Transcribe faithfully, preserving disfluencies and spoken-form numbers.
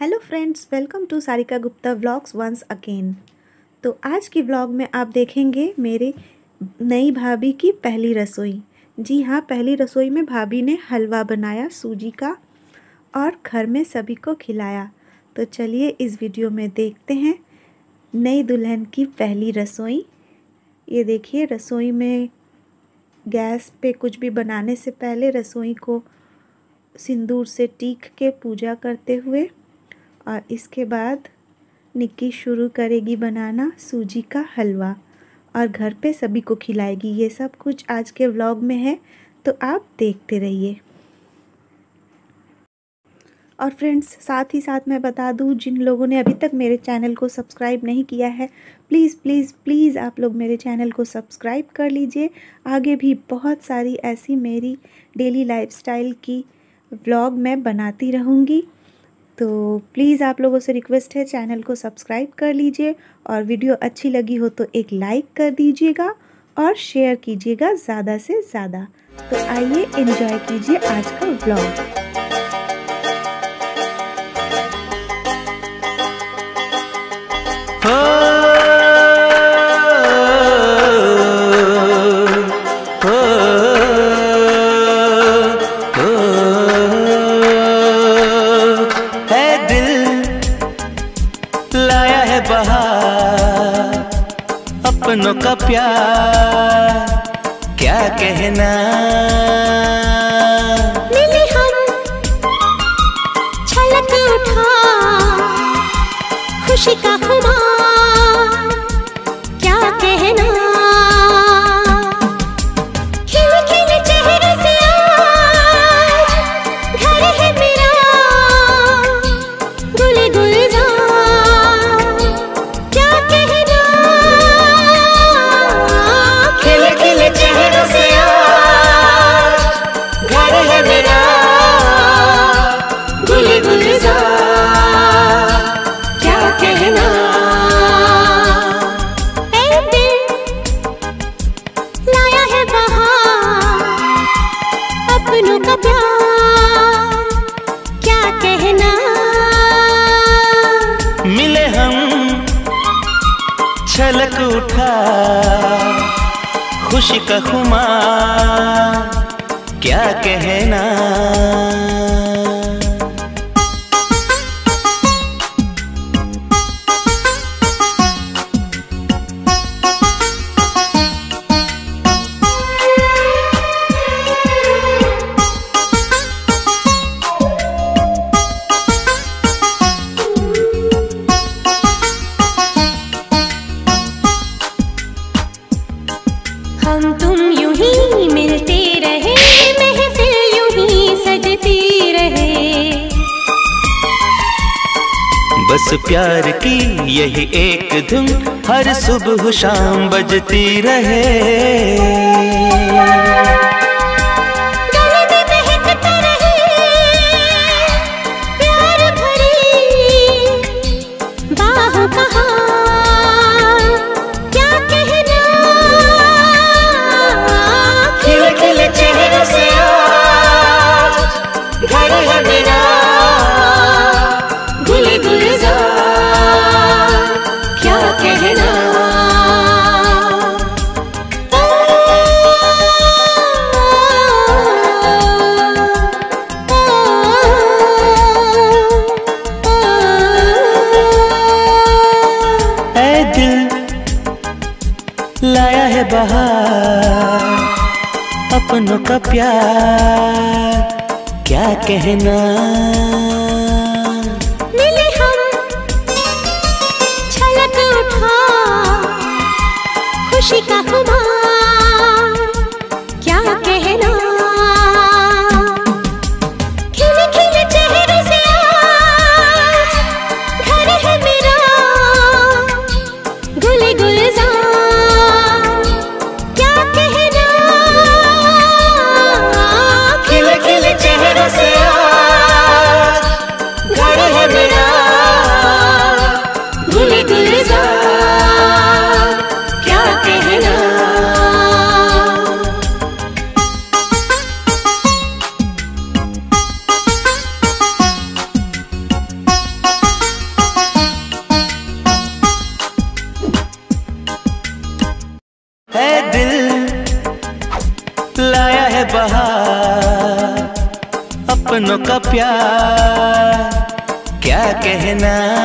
Hello friends, welcome to Sarika Gupta vlogs once again. तो आज की व्लॉग में आप देखेंगे मेरे नई भाभी की पहली रसोई। जी हाँ, पहली रसोई में भाभी ने हलवा बनाया सूजी का और घर में सभी को खिलाया। तो चलिए इस वीडियो में देखते हैं नई दुल्हन की पहली रसोई। ये देखिए, रसोई में गैस पे कुछ भी बनाने से पहले रसोई को सिंदूर से टीक के पूजा करते हुए और इसके बाद निक्की शुरू करेगी बनाना सूजी का हलवा और घर पे सभी को खिलाएगी। ये सब कुछ आज के व्लॉग में है, तो आप देखते रहिए। और फ्रेंड्स, साथ ही साथ मैं बता दूं, जिन लोगों ने अभी तक मेरे चैनल को सब्सक्राइब नहीं किया है, प्लीज़ प्लीज़ प्लीज़ आप लोग मेरे चैनल को सब्सक्राइब कर लीजिए। आगे भी बहुत सारी ऐसी मेरी डेली लाइफस्टाइल की व्लॉग मैं बनाती रहूँगी। तो प्लीज़ आप लोगों से रिक्वेस्ट है, चैनल को सब्सक्राइब कर लीजिए और वीडियो अच्छी लगी हो तो एक लाइक कर दीजिएगा और शेयर कीजिएगा ज़्यादा से ज़्यादा। तो आइए एंजॉय कीजिए आज का व्लॉग। अपनों का प्यार क्या कहना, मिले हम छलक उठा खुशी का खुमार क्या कहना, खिले खिले चेहरे से आज घर है मेरा गुले गुलजार क्या कहना, खिले खिले चेहरे से आज घर है मेरा गुले गुलजार क्या कहना। ए दिल लाया है बहार अपनों का प्यार क्या कहना, मिले हम छलक उठा खुशी का खुमार क्या कहना। हम तुम यूं ही मिलते रहे, महफिल यूं ही सजती रहे, बस प्यार की यही एक धुन हर सुबह शाम बजती रहे। गले में महकता रहे प्यार भरी बाहों का हार क्या कहना, खिले खिले चेहरे से आज घर है मेरा गुले गुलजार क्या कहना। ऐ दिल लाया है बहार अपनों का प्यार क्या कहना, मिले हम छलक उठा खुशी का खुमार क्या कहना, खिले खिले चेहरे से आज घर है मेरा गुले गुलजार क्या कहना, खिले खिले चेहरे से आज लाया है बहार अपनों का प्यार, क्या कहना